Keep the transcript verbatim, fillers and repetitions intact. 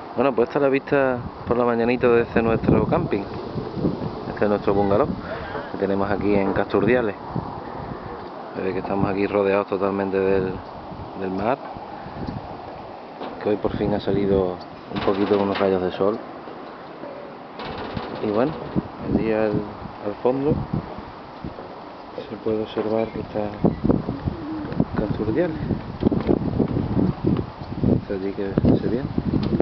Bueno, pues esta es la vista por la mañanita desde nuestro camping. Este es nuestro bungalow que tenemos aquí en Casturdiales. Veis que estamos aquí rodeados totalmente del, del mar, que hoy por fin ha salido un poquito unos rayos de sol. Y bueno, allí al, al fondo se puede observar que está Casturdiales. Está allí que se ve bien.